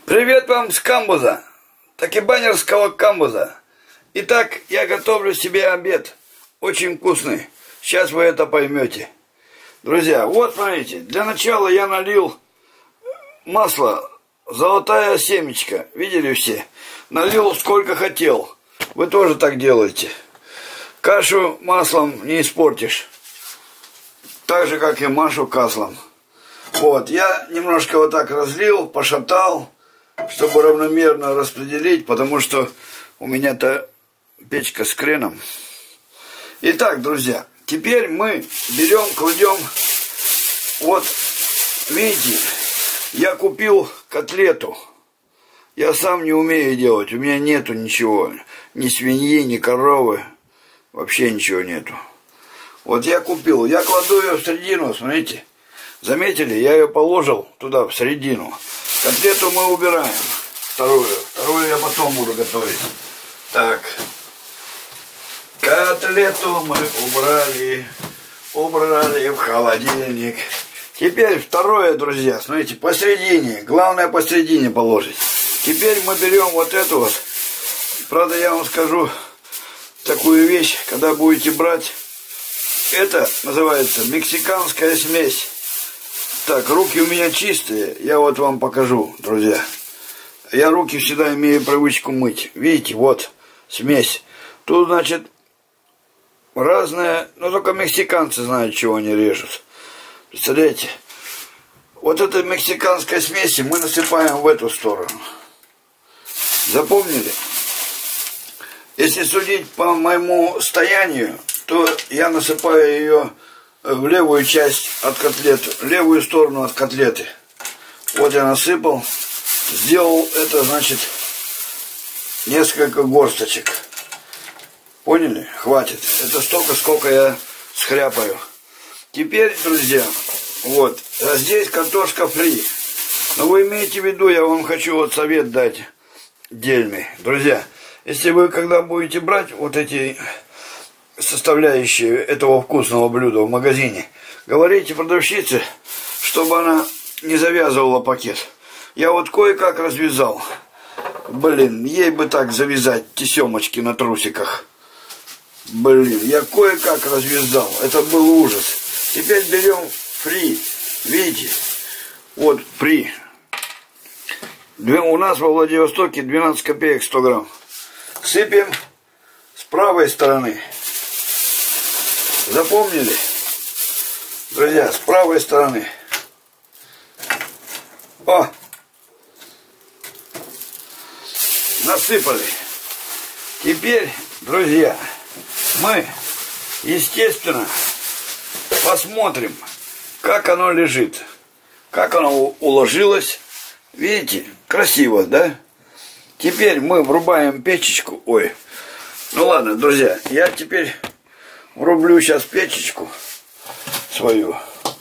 Привет вам с камбуза, такибанерского камбуза. Итак, я готовлю себе обед, очень вкусный. Сейчас вы это поймете. Друзья, вот смотрите, для начала я налил масло «Золотая семечка». Видели все? Налил сколько хотел. Вы тоже так делаете. Кашу маслом не испортишь. Так же, как и машу маслом. Вот, я немножко вот так разлил, пошатал, чтобы равномерно распределить, потому что у меня-то печка с креном. Итак, друзья, теперь мы берем, кладем, вот, видите, я купил котлету. Я сам не умею делать, у меня нету ничего, ни свиньи, ни коровы, вообще ничего нету. Вот я купил, я кладу ее в середину, смотрите. Заметили, я ее положил туда, в середину. Котлету мы убираем. Вторую я потом буду готовить. Так. Котлету мы убрали в холодильник. Теперь второе, друзья, смотрите, посередине. Главное посередине положить. Теперь мы берем вот эту вот. Правда, я вам скажу такую вещь, когда будете брать. Это называется мексиканская смесь. Так, руки у меня чистые, я вот вам покажу, друзья. Я руки всегда имею привычку мыть. Видите, вот смесь. Тут, значит, разное, но только мексиканцы знают, чего они режут. Представляете? Вот этой мексиканской смеси мы насыпаем в эту сторону. Запомнили? Если судить по моему состоянию, то я насыпаю ее в левую часть от котлеты, левую сторону от котлеты. Вот я насыпал, сделал это, значит, несколько горсточек. Поняли? Хватит. Это столько, сколько я схряпаю. Теперь, друзья, вот, а здесь картошка фри. Но вы имеете в виду, я вам хочу вот совет дать дельный. Друзья, если вы когда будете брать вот эти составляющие этого вкусного блюда в магазине, говорите продавщице, чтобы она не завязывала пакет. Я вот кое-как развязал. Блин, ей бы так завязать тесемочки на трусиках. Блин, я кое-как развязал. Это был ужас. Теперь берем фри. Видите? Вот фри. У нас во Владивостоке 12 копеек 100 грамм. Сыпем с правой стороны. Запомнили? Друзья, с правой стороны. О! Насыпали. Теперь, друзья, мы, естественно, посмотрим, как оно лежит. Как оно уложилось. Видите? Красиво, да? Теперь мы врубаем печечку. Ой. Ну ладно, друзья, я теперь врублю сейчас печечку свою.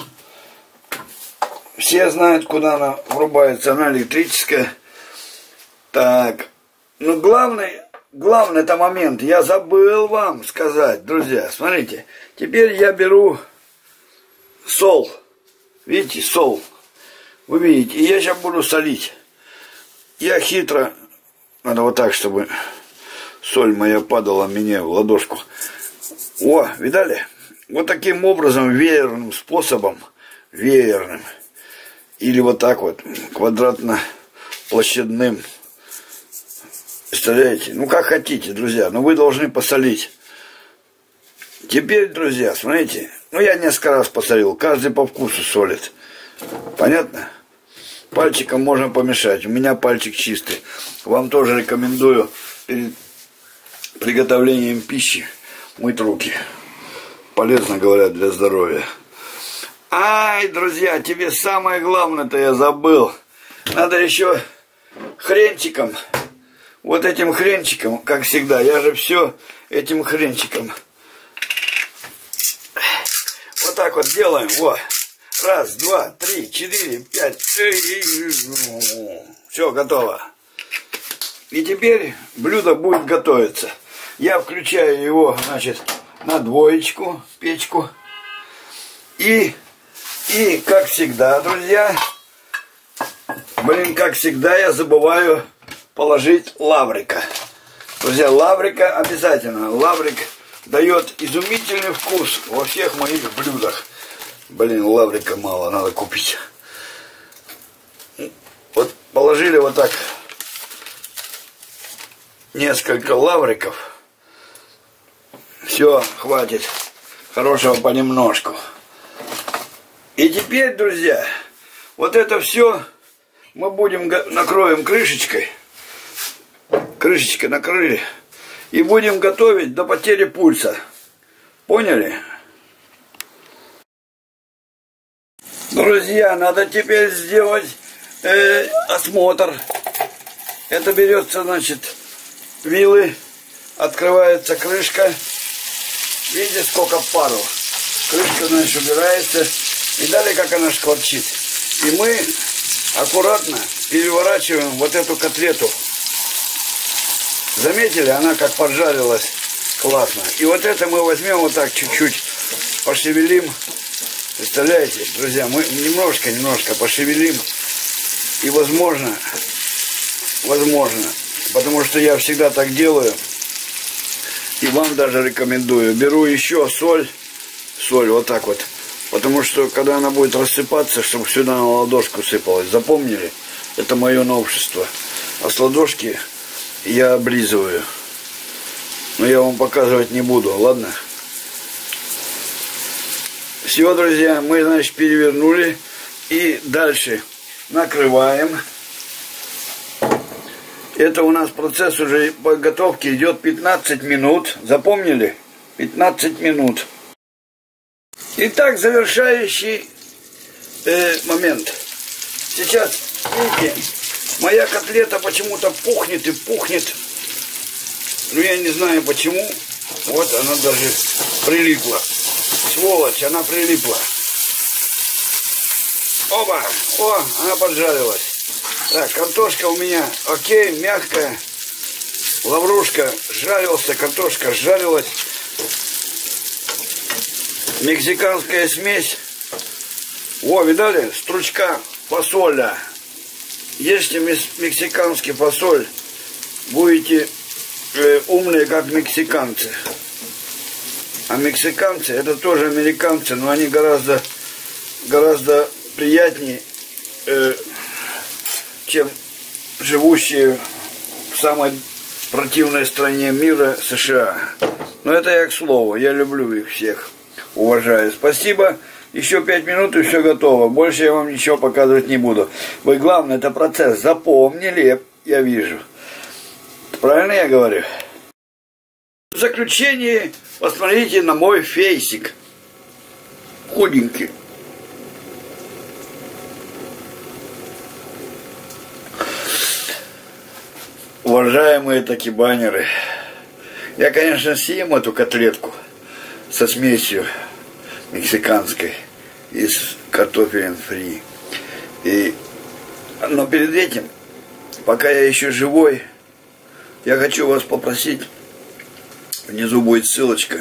Все знают, куда она врубается. Она электрическая. Так. Ну, главный-то момент. Я забыл вам сказать, друзья. Смотрите. Теперь я беру сол. Видите, сол. Вы видите. И я сейчас буду солить. Я хитро. Надо вот так, чтобы соль моя падала мне в ладошку. О, видали? Вот таким образом, веерным способом, веерным, или вот так вот, квадратно-площадным. Представляете? Ну, как хотите, друзья, но вы должны посолить. Теперь, друзья, смотрите, ну, я несколько раз посолил, каждый по вкусу солит. Понятно? Пальчиком можно помешать, у меня пальчик чистый. Вам тоже рекомендую перед приготовлением пищи мыть руки. Полезно, говорят, для здоровья. Ай, друзья, тебе самое главное-то я забыл. Надо еще хренчиком. Вот этим хренчиком, как всегда. Я же все этим хренчиком. Вот так вот делаем. Вот. Раз, два, три, четыре, пять. Все, готово. И теперь блюдо будет готовиться. Я включаю его, значит, на двоечку, печку. И как всегда, друзья, Блин, как всегда, я забываю положить лаврика. Друзья, лаврика обязательно. Лаврик дает изумительный вкус во всех моих блюдах. Блин, лаврика мало, надо купить. Вот положили вот так несколько лавриков. Все, хватит. Хорошего понемножку. И теперь, друзья, вот это все мы будем накроем крышечкой. Крышечкой накрыли. И будем готовить до потери пульса. Поняли? Друзья, надо теперь сделать осмотр. Это берется, значит, вилы, открывается крышка. Видите, сколько пару. Крышка, значит, убирается. И далее, как она шкварчит. И мы аккуратно переворачиваем вот эту котлету. Заметили, она как поджарилась классно. И вот это мы возьмем вот так чуть-чуть, пошевелим. Представляете, друзья, мы немножко пошевелим. И возможно, потому что я всегда так делаю, и вам даже рекомендую. Беру еще соль вот так вот. Потому что, когда она будет рассыпаться, чтобы сюда на ладошку сыпалась. Запомнили? Это мое новшество. А с ладошки я облизываю. Но я вам показывать не буду, ладно? Все, друзья, мы, значит, перевернули. И дальше накрываем. Это у нас процесс уже подготовки идет 15 минут. Запомнили? 15 минут. Итак, завершающий момент. Сейчас, видите, моя котлета почему-то пухнет и пухнет. Ну, я не знаю почему. Вот она даже прилипла. Сволочь, она прилипла. Оба! О, она поджарилась. Так, картошка у меня окей, мягкая. Лаврушка жарился, картошка жарилась. Мексиканская смесь. О, видали? Стручка фасоля. Ешьте мексиканский фасоль. Будете умные, как мексиканцы. А мексиканцы, это тоже американцы, но они гораздо приятнее, чем живущие в самой противной стране мира, США. Но это я к слову, я люблю их всех, уважаю. Спасибо. Еще 5 минут и все готово. Больше я вам ничего показывать не буду. Вы, главное, это процесс. Запомнили, я вижу. Правильно я говорю? В заключение посмотрите на мой фейсик. Худенький. Уважаемые такибанеры, я, конечно, съем эту котлетку со смесью мексиканской и с картофелем фри. Но перед этим, пока я еще живой, я хочу вас попросить, внизу будет ссылочка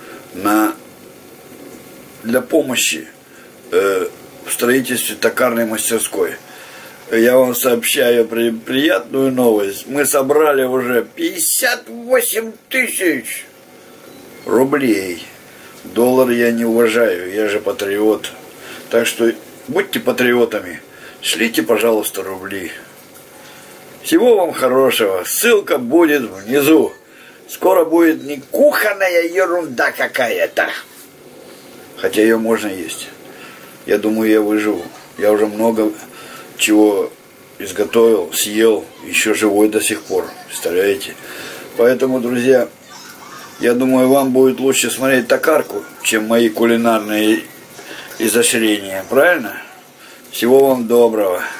для помощи в строительстве токарной мастерской. Я вам сообщаю приятную новость. Мы собрали уже 58 тысяч рублей. Доллар я не уважаю, я же патриот. Так что будьте патриотами. Шлите, пожалуйста, рубли. Всего вам хорошего. Ссылка будет внизу. Скоро будет не кухонная ерунда какая-то. Хотя ее можно есть. Я думаю, я выживу. Я уже много чего изготовил, съел, еще живой до сих пор. Представляете? Поэтому, друзья, я думаю, вам будет лучше смотреть токарку, чем мои кулинарные изощрения. Правильно? Всего вам доброго.